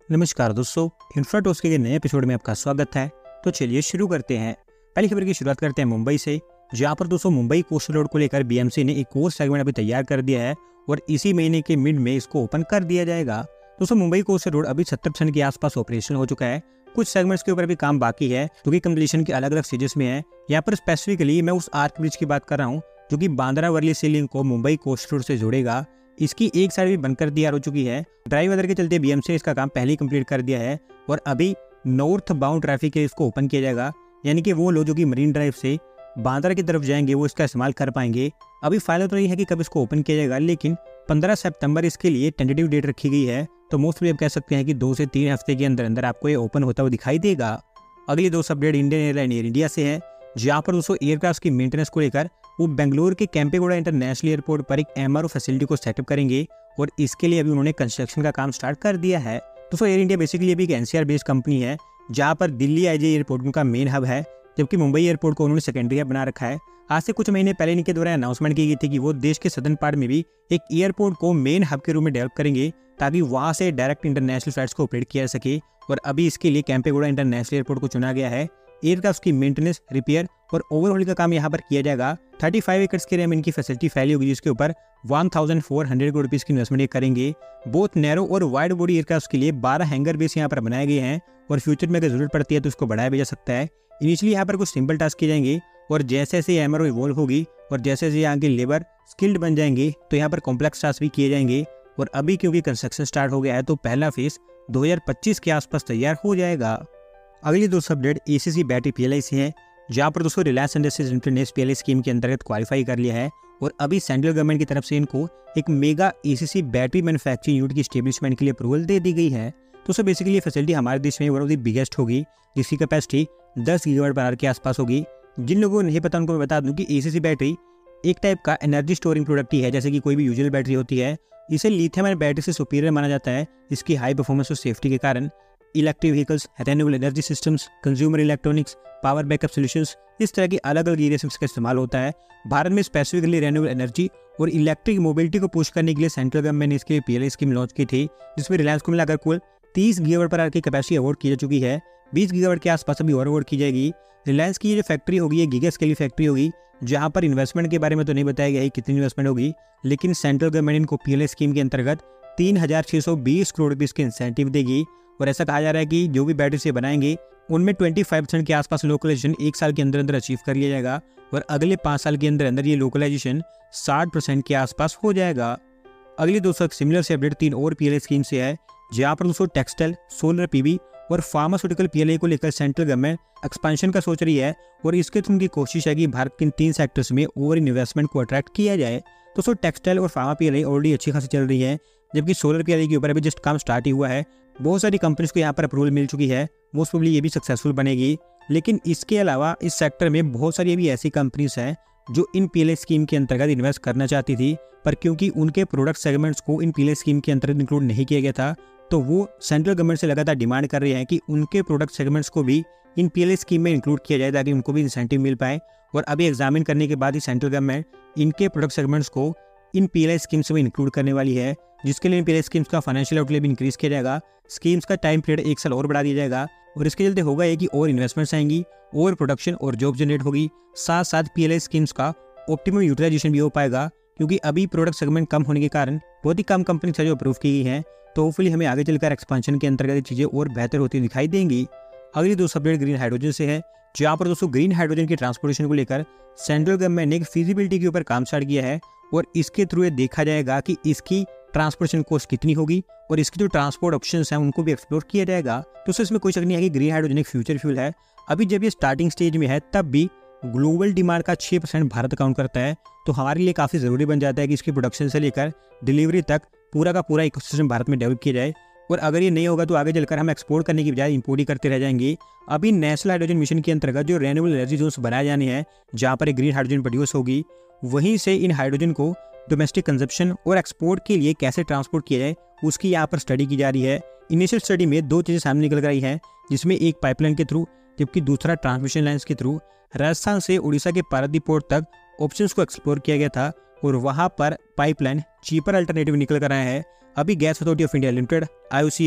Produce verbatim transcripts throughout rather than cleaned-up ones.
नमस्कार दोस्तों, इन्फ्राटॉक्स के नए एपिसोड में आपका स्वागत है। तो चलिए शुरू करते हैं। पहली खबर की शुरुआत करते हैं मुंबई से, जहां पर दोस्तों मुंबई कोस्टल रोड को लेकर बीएमसी ने एक और सेगमेंट अभी तैयार कर दिया है और इसी महीने के मिड में इसको ओपन कर दिया जाएगा। दोस्तों मुंबई कोस्टल रोड अभी सत्तर परसेंट के आसपास ऑपरेशन हो चुका है। कुछ सेगमेंट्स के ऊपर भी काम बाकी है जो कि कंप्लीशन के अलग अलग स्टेजेस में है। यहाँ पर स्पेसिफिकली मैं उस आर्क ब्रिज की बात कर रहा हूँ जो कि बांद्रा वर्ली से लिंक को मुंबई कोस्टल रोड से जोड़ेगा। इसकी एक साइड भी बनकर तैयार हो चुकी है। ड्राई वेदर के चलते बीएमसी ने इसका काम पहले ही कंप्लीट कर दिया है और अभी नॉर्थ बाउंड ट्रैफिक के इसको ओपन किया जाएगा, यानी कि वो लोग जो कि मरीन ड्राइव से बांद्रा की तरफ जाएंगे वो इसका इस्तेमाल कर पाएंगे। अभी फाइनल तो नहीं है कि कब इसको ओपन किया जाएगा, लेकिन पंद्रह सितंबर इसके लिए टेंटेटिव डेट रखी गई है। तो मोस्टली आप कह सकते हैं कि दो से तीन हफ्ते के अंदर अंदर आपको ये ओपन होता हुआ दिखाई देगा। अगली दो update Indian airline air India से है, जहाँ पर दोस्तों एयरक्राफ्ट की मेंटेनेंस को लेकर वो बेंगलुरु के केम्पेगौड़ा इंटरनेशनल एयरपोर्ट पर एक एमआरओ फैसिलिटी को सेटअप करेंगे और इसके लिए अभी उन्होंने कंस्ट्रक्शन का काम स्टार्ट कर दिया है। दोस्तों एयर इंडिया बेसिकली अभी एक एनसीआर बेस्ड कंपनी है, जहां पर दिल्ली आईजे एयरपोर्ट उनका मेन हब है, जबकि मुंबई एयरपोर्ट को उन्होंने सेकेंडरी हब बना रखा है। आज से कुछ महीने पहले इनके द्वारा अनाउंसमेंट की गई थी कि वो देश के सदर्न पार्ट में भी एक एयरपोर्ट को मेन हब के रूप में डेवलप करेंगे ताकि वहां से डायरेक्ट इंटरनेशनल फ्लाइट्स को ऑपरेट किया जा सके। और अभी इसके लिए केम्पेगौड़ा इंटरनेशनल एयरपोर्ट को चुना गया है। एयरक्राफ्ट की मेंटेनेंस, रिपेयर और ओवरहॉल का काम यहाँ पर किया जाएगा। पैंतीस एकड़ के में इनकी फैसिलिटी फैली होगी, जिसके ऊपर चौदह सौ करोड़ रुपीस की इन्वेस्टमेंट ये करेंगे। बोथ नैरो और वाइड बॉडी एयरक्राफ्ट के लिए बारह हैंगर बेस यहाँ पर बनाए गए हैं और फ्यूचर में अगर जरूरत पड़ती है तो इसको बढ़ाया भी जा सकता है। इनिशियली यहाँ पर कुछ सिंपल टास्क किए जाएंगे और जैसे जैसे एमआरओ इवॉल्व होगी और जैसे जैसे यहाँ के लेबर स्किल्ड बन जाएंगे तो यहाँ पर कॉम्प्लेक्स टास्क भी किए जाएंगे। और अभी क्योंकि कंस्ट्रक्शन स्टार्ट हो गया है तो पहला फेज दो हज़ार पच्चीस के आसपास तैयार हो जाएगा। अगली दो अपडेट एसीसी बैटरी पीएलआई से है, जहां पर दोस्तों रिलायंस इंडस्ट्रीज ने पीएलआई स्कीम के अंतर्गत क्वालिफाई कर लिया है और अभी सेंट्रल गवर्नमेंट की तरफ से इनको एक mega ACC battery manufacturing unit की स्टेब्लिशमेंट के लिए अप्रूवल दे दी गई है। तो सर बेसिकली ये फैसिलिटी हमारे देश में वन ऑफ द बिगेस्ट होगी, जिसकी कैपेसिटी दस गीगावाट पर आवर के आसपास होगी। जिन लोगों को नहीं पता उनको मैं बता दूं कि एसीसी बैटरी एक टाइप का एनर्जी स्टोरिंग प्रोडक्ट ही है, जैसे कि कोई भी यूजुअल बैटरी होती है। इसे लिथियम आयन बैटरी से सुपीरियर माना जाता है इसकी हाई परफॉर्मेंस और सेफ्टी के कारण। Electric vehicles, renewable energy systems, consumer electronics, power backup solutions, इस तरह की अलग अलग एरिया में इसका इस्तेमाल होता है। भारत में स्पेसिफिकली रिन्यूएबल एनर्जी और इलेक्ट्रिक मोबिलिटी को पुश करने के लिए सेंट्रल गवर्नमेंट ने इसके लिए पीएलआई स्कीम लॉन्च की थी, जिसमें रिलायंस को मिलाकर कुल तीस गीगावाट पर आवर की कैपेसिटी अवार्ड की जा चुकी है। बीस गीगावाट के आसपास अभी और अवार्ड की जाएगी। रिलायंस की ये जो फैक्ट्री होगी ये गीगा स्केल की फैक्ट्री होगी, जहां पर इन्वेस्टमेंट के बारे में तो नहीं बताया गया है कितनी इन्वेस्टमेंट होगी, लेकिन सेंट्रल गवर्नमेंट इनको पीएलआई स्कीम के अंतर्गत तीन हजार छह सौ बीस करोड़ रुपए के इंसेंटिव देगी। और ऐसा कहा जा रहा है कि जो भी बैटरी से बनाएंगे उनमें पच्चीस परसेंट के आसपास लोकलाइजेशन एक साल के अंदर अंदर अचीव कर लिया जाएगा और अगले पाँच साल के अंदर अंदर ये लोकलाइजेशन साठ परसेंट के आसपास हो जाएगा। अगली दोस्तों सिमिलर से अपडेट तीन और पीएलआई स्कीम से है, जहाँ पर दोस्तों टेक्सटाइल, सोलर पीवी और फार्मास्यूटिकल पीएलआई को लेकर सेंट्रल गवर्नमेंट एक्सपेंशन का सोच रही है और इसके थ्रू उनकी कोशिश है कि भारत के इन तीन सेक्टर्स में ओवर इन्वेस्टमेंट को अट्रैक्ट किया जाए। तो सो टेक्सटाइल और फार्मा पीएलआई ऑलरेडी अच्छी खासी चल रही है, जबकि सोलर पीएलआई के ऊपर अभी जस्ट काम स्टार्ट ही हुआ है। बहुत सारी कंपनीज को यहाँ पर अप्रूवल मिल चुकी है, मोस्ट प्रोबेबली ये भी सक्सेसफुल बनेगी। लेकिन इसके अलावा इस सेक्टर में बहुत सारी अभी ऐसी कंपनीज हैं जो इन पीएलआई स्कीम के अंतर्गत इन्वेस्ट करना चाहती थी, पर क्योंकि उनके प्रोडक्ट सेगमेंट्स को इन पीएलआई स्कीम के अंतर्गत इंक्लूड नहीं किया गया था, तो वो सेंट्रल गवर्नमेंट से लगातार डिमांड कर रहे हैं कि उनके प्रोडक्ट सेगमेंट्स को भी इन पीएलआई स्कीम में इंक्लूड किया जाए ताकि उनको भी इंसेंटिव मिल पाए। और अभी एग्जामिन करने के बाद ही सेंट्रल गवर्नमेंट इनके प्रोडक्ट सेगमेंट्स को इन पीएलआई स्कीम्स में इंक्लूड करने वाली है, जिसके लिए पीएलआई स्कीम्स का फाइनेंशियल आउटले भी इंक्रीज किया जाएगा। स्कीम्स का टाइम पीरियड एक साल और बढ़ा दिया जाएगा और इसके चलते होगा ये कि और इन्वेस्टमेंट्स आएंगी, और प्रोडक्शन और जॉब जनरेट होगी। साथ साथ पीएलआई स्कीम्स का ऑप्टिमम यूटिलाइजेशन भी हो पाएगा, क्योंकि अभी प्रोडक्ट सेगमेंट कम होने के कारण बहुत ही कम कंपनी से जो अप्रूव की गई हैं। तो होपफुली हमें आगे चलकर एक्सपेंशन के अंतर्गत ये चीज़ें और बेहतर होती दिखाई देंगी। अगली दो अपडेट ग्रीन हाइड्रोजन से है, जहाँ पर दोस्तों ग्रीन हाइड्रोजन की ट्रांसपोर्टेशन को लेकर सेंट्रल गवर्नमेंट ने एक फीजिबिलिटी के ऊपर काम स्टार्ट किया है और इसके थ्रू ये देखा जाएगा कि इसकी ट्रांसपोर्टेशन कॉस्ट कितनी होगी और इसकी जो ट्रांसपोर्ट ऑप्शंस हैं उनको भी एक्सप्लोर किया जाएगा। तो इसमें कोई शक नहीं है कि ग्रीन हाइड्रोजन एक फ्यूचर फ्यूल है। अभी जब ये स्टार्टिंग स्टेज में है तब भी ग्लोबल डिमांड का छह परसेंट भारत काउंट करता है, तो हमारे लिए काफ़ी ज़रूरी बन जाता है कि इसकी प्रोडक्शन से लेकर डिलीवरी तक पूरा का पूरा इकोसिस्टम भारत में डेवलप किया जाए। और अगर ये नहीं होगा तो आगे चलकर हम एक्सपोर्ट करने की बजाय इंपोर्ट ही करते रह जाएंगे। अभी नेशनल हाइड्रोजन मिशन के अंतर्गत जो रिन्यूएबल एनर्जी जोन्स बनाए जाने हैं, जहाँ पर एक ग्रीन हाइड्रोजन प्रोड्यूस होगी, वहीं से इन हाइड्रोजन को डोमेस्टिक कंजप्शन और एक्सपोर्ट के लिए कैसे ट्रांसपोर्ट किया जाए उसकी यहाँ पर स्टडी की जा रही है। इनिशियल स्टडी में दो चीज़ें सामने निकल कर आई हैं, जिसमें एक पाइपलाइन के थ्रू जबकि दूसरा ट्रांसमिशन लाइन्स के थ्रू राजस्थान से उड़ीसा के पारादीप पोर्ट तक ऑप्शंस को एक्सप्लोर किया गया था और वहाँ पर पाइपलाइन चीपर अल्टरनेटिव निकल कर आया है। अभी gas authority of India limited, I O C L,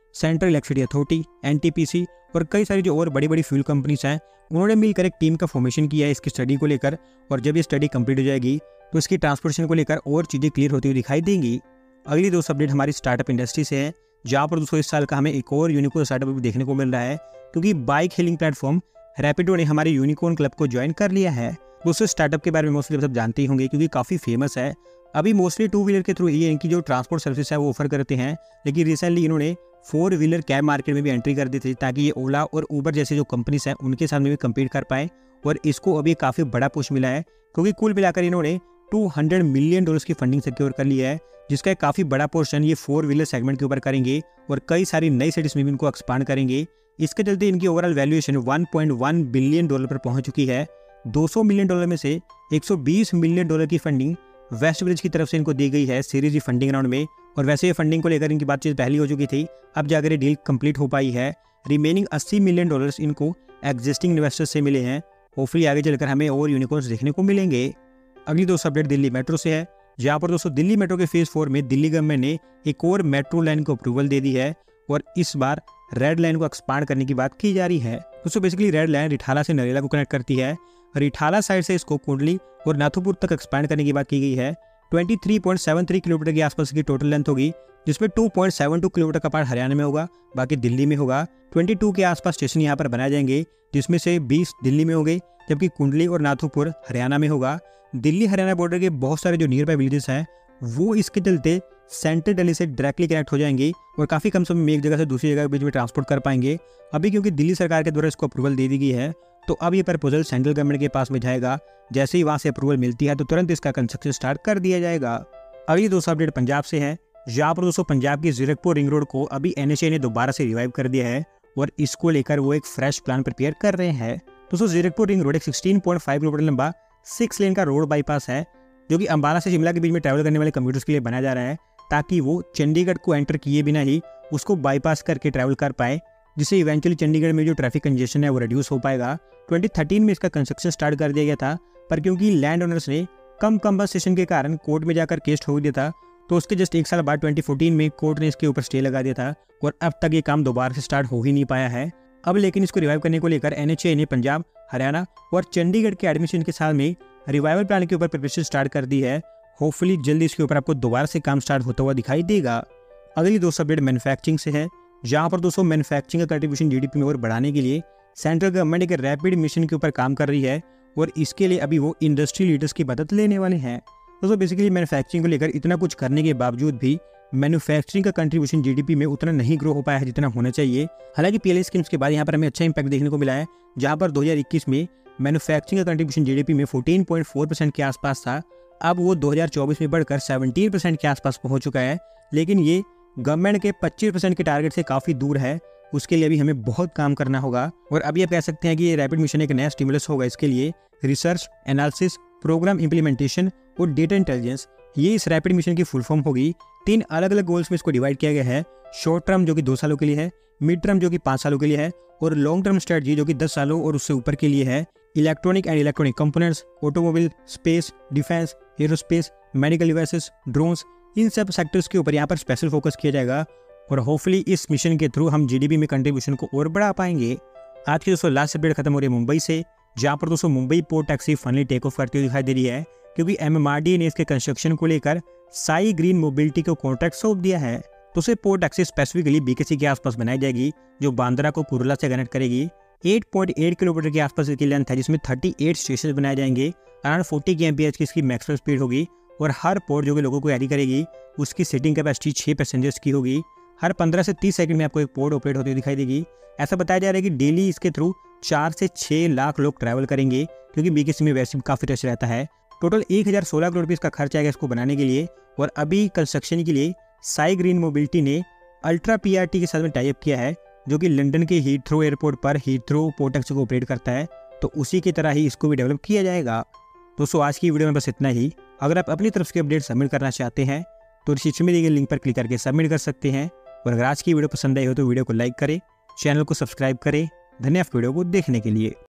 central electricity authority, NTPC और कई सारी जो और बड़ी बड़ी फ्यूल कंपनीज हैं, उन्होंने मिलकर एक टीम का फॉर्मेशन किया है इसकी स्टडी को लेकर। और जब ये स्टडी कंप्लीट हो जाएगी तो इसकी ट्रांसपोर्टेशन को लेकर और चीज़ें क्लियर होती हुई दिखाई देंगी। अगली दोस्त अपडेट हमारी स्टार्टअप इंडस्ट्री से है, जहाँ पर दोस्तों इस साल का हमें एक और यूनिकॉर्न स्टार्टअप भी देखने को मिल रहा है, क्योंकि बाइक हीलिंग प्लेटफॉर्म रैपिडो ने हमारे यूनिकॉर्न क्लब को ज्वाइन कर लिया है। दोस्तों स्टार्टअप के बारे में मोस्टली सब जानते ही होंगे, क्योंकि काफ़ी फेमस है। अभी मोस्टली टू व्हीलर के थ्रू ये इनकी जो ट्रांसपोर्ट सर्विस है वो ऑफर करते हैं, लेकिन रिसेंटली इन्होंने फोर व्हीलर कैब मार्केट में भी एंट्री कर दी थी, ताकि ये ओला और उबर जैसे जो कंपनीज हैं उनके साथ में भी कम्पीट कर पाए। और इसको अभी काफ़ी बड़ा पुश मिला है, क्योंकि कुल मिलाकर इन्होंने दो सौ मिलियन डॉलर्स की फंडिंग सिक्योर कर ली है, जिसका काफ़ी बड़ा पोर्शन ये फोर व्हीलर सेगमेंट के ऊपर करेंगे और कई सारी नई सिटीज में भी इनको एक्सपांड करेंगे। इसके चलते इनकी overall valuation one point one billion dollar पर पहुंच चुकी है। दो सौ मिलियन डॉलर में से एक सौ बीस मिलियन डॉलर की फंडिंग वेस्टब्रिज की तरफ से इनको दी गई है सीरीज ई फंडिंग राउंड में। और वैसे ये फंडिंग को लेकर इनकी बातचीत पहली हो चुकी थी, अब जाकर ये डील कंप्लीट हो पाई है। रिमेनिंग अस्सी मिलियन डॉलर्स इनको एग्जिस्टिंग इन्वेस्टर्स से मिले हैं। होपफुली आगे चलकर हमें और यूनिकॉर्न्स देखने को मिलेंगे। अगली दोस्तों अपडेट दिल्ली मेट्रो से है, जहाँ पर दोस्तों दिल्ली मेट्रो के फेज फोर में दिल्ली गवर्नमेंट ने एक और मेट्रो लाइन को अप्रूवल दे दी है और इस बार रेड लाइन को एक्सपांड करने की बात की जा रही है। दोस्तों बेसिकली रेड लाइन रिठाला से नरेला को कनेक्ट करती है। रिठाला साइड से इसको कुंडली और नाथुपुर तक एक्सपांड करने की बात की गई है। तेईस पॉइंट सात तीन किलोमीटर के आसपास की टोटल लेंथ होगी, जिसमें दो पॉइंट सात दो किलोमीटर का पार्ट हरियाणा में होगा, बाकी दिल्ली में होगा। बाईस के आसपास स्टेशन यहाँ पर बनाए जाएंगे, जिसमें से बीस दिल्ली में होंगे, जबकि कुंडली और नाथुपुर हरियाणा में होगा। दिल्ली हरियाणा बॉर्डर के बहुत सारे जो नियर बाय विलेजेस हैं वो इसके चलते सेंट्रल दिल्ली से डायरेक्टली कनेक्ट हो जाएंगे और काफ़ी कम समय में एक जगह से दूसरी जगह के बीच में ट्रांसपोर्ट कर पाएंगे। अभी क्योंकि दिल्ली सरकार के द्वारा इसको अप्रूवल दे दी गई है, तो अब ये प्रपोजल सेंट्रल गवर्नमेंट के पास में जाएगा। जैसे ही वहाँ से अप्रूवल मिलती है तो तुरंत इसका कंस्ट्रक्शन स्टार्ट कर दिया जाएगा। अगली दोस्तों अपडेट पंजाब से है, जहाँ पर दोस्तों पंजाब की जीरकपुर रिंग रोड को अभी एनएचए ने दोबारा से रिवाइव कर दिया है और इसको लेकर वो एक फ्रेश प्लान प्रिपेयर कर रहे हैं। दोस्तों जीरकपुर रिंग रोड एक सोलह पॉइंट पाँच किलोमीटर लंबा सिक्स लेन का रोड बाईपास है, जो कि अंबाला से शिमला के बीच में ट्रैवल करने वाले कम्यूटर्स के लिए बनाया जा रहा है, ताकि वो चंडीगढ़ को एंटर किए बिना ही उसको बाईपास करके ट्रैवल कर पाए, जिससे इवेंचुअली चंडीगढ़ में जो ट्रैफिक कंजेशन है वो रिड्यूस हो पाएगा। दो हज़ार तेरह में इसका कंस्ट्रक्शन स्टार्ट कर दिया गया था, पर क्योंकि लैंड ओनर्स ने कम कंपनसेशन के कारण कोर्ट में जाकर केस ठोक दिया था, तो उसके जस्ट एक साल बाद दो हज़ार चौदह में कोर्ट ने इसके ऊपर स्टे लगा दिया था और अब तक ये काम दोबारा से स्टार्ट हो ही नहीं पाया है। अब लेकिन इसको रिवाइव करने को लेकर एनएचए ने पंजाब, हरियाणा और चंडीगढ़ के एडमिशन के साथ में रिवाइवल प्लान के ऊपर प्रिपरेशन स्टार्ट कर दी है। होपफुली जल्दी इसके ऊपर आपको दोबारा से काम स्टार्ट होता हुआ दिखाई देगा। अगली दोस्तों अपडेट मैन्युफैक्चरिंग से है, जहाँ पर दोस्तों मैन्युफैक्चरिंग का कंट्रीब्यूशन जीडीपी में और बढ़ाने के लिए सेंट्रल गवर्नमेंट एक रैपिड मिशन के ऊपर काम कर रही है और इसके लिए अभी वो इंडस्ट्री लीडर्स की मदद लेने वाले हैं। दोस्तों बेसिकली मैन्युफैक्चरिंग को लेकर इतना कुछ करने के बावजूद भी मैन्युफैक्चरिंग का कंट्रीब्यूशन जीडीपी में उतना नहीं ग्रो हो पाया है जितना होना चाहिए। हालांकि पीएलआई स्कीम्स के बाद यहाँ पर हमें अच्छा इंपैक्ट देखने को मिला है, जहाँ पर दो हज़ार इक्कीस में मैन्युफैक्चरिंग का कंट्रीब्यूशन जीडीपी में चौदह पॉइंट चार परसेंट के आसपास था, अब वो दो हज़ार चौबीस में बढ़कर सत्रह परसेंट के आसपास पहुंच चुका है। लेकिन ये गवर्नमेंट के पच्चीस परसेंट के टारगेट से काफ़ी दूर है, उसके लिए अभी हमें बहुत काम करना होगा। और अभी आप कह सकते हैं कि ये रैपिड मिशन एक नया स्टिमुलस होगा इसके लिए। रिसर्च, एनालिसिस, प्रोग्राम इम्प्लीमेंटेशन और डेटा इंटेलिजेंस, ये इस रैपिड मिशन की फुल फॉर्म होगी। तीन अलग अलग गोल्स में इसको डिवाइड किया गया है। शॉर्ट टर्म जो कि दो सालों के लिए है, मिड टर्म जो कि पाँच सालों के लिए है और लॉन्ग टर्म स्ट्रेटजी जो कि दस सालों और उससे ऊपर के लिए है। Electronic and electronic components, automobile, space, defence, aerospace, medical devices, drones, इन सब सेक्टर्स के ऊपर यहाँ पर स्पेशल फोकस किया जाएगा और होपफुली इस मिशन के थ्रू हम जीडीपी में कंट्रीब्यूशन को और बढ़ा पाएंगे। आज की दोस्तों लास्ट अपडेट खत्म हो रही है मुंबई से, जहाँ पर दोस्तों Mumbai port taxi finally take off करती हुई दिखाई दे रही है, क्योंकि एमएमआरडीए ने इसके कंस्ट्रक्शन को लेकर साई ग्रीन मोबिलिटी को कॉन्ट्रैक्ट सौंप दिया है। तो उसे पोर्ट टैक्सी स्पेसिफिकली बीकेसी के आसपास बनाई जाएगी, जो बांद्रा को कुर्ला से कनेक्ट करेगी। आठ पॉइंट आठ किलोमीटर के आसपास इसकी लेंथ है, जिसमें अड़तीस स्टेशन बनाए जाएंगे। अराउंड चालीस केएमपीएच की इसकी मैक्सिमम स्पीड होगी और हर पोर्ट जो कि लोगों को कैरी करेगी उसकी सीटिंग कैपेसिटी छह पैसेंजर्स की होगी। हर पंद्रह से तीस सेकंड में आपको एक पोर्ट ऑपरेट होती हुई दिखाई देगी। ऐसा बताया जा रहा है कि डेली इसके थ्रू चार से छः लाख लोग ट्रैवल करेंगे, क्योंकि बीकेसी में वैसे भी काफ़ी रश रहता है। टोटल एक हज़ार सोलह करोड़ रुपये इसका खर्च आएगा इसको बनाने के लिए। और अभी कंस्ट्रक्शन के लिए साई ग्रीन मोबिलिटी ने अल्ट्रा पीआरटी के साथ में टाई अप किया है, जो कि लंदन के हीथ्रो एयरपोर्ट पर हीथ्रो पोर्ट टैक्सी को ऑपरेट करता है। तो उसी की तरह ही इसको भी डेवलप किया जाएगा। दोस्तों आज की वीडियो में बस इतना ही। अगर आप अपनी तरफ से अपडेट सबमिट करना चाहते हैं तो डिस्क्रिप्शन में दिए गए लिंक पर क्लिक करके सबमिट कर सकते हैं। और अगर आज की वीडियो पसंद आई हो तो वीडियो को लाइक करें, चैनल को सब्सक्राइब करें। धन्यवाद वीडियो को देखने के लिए।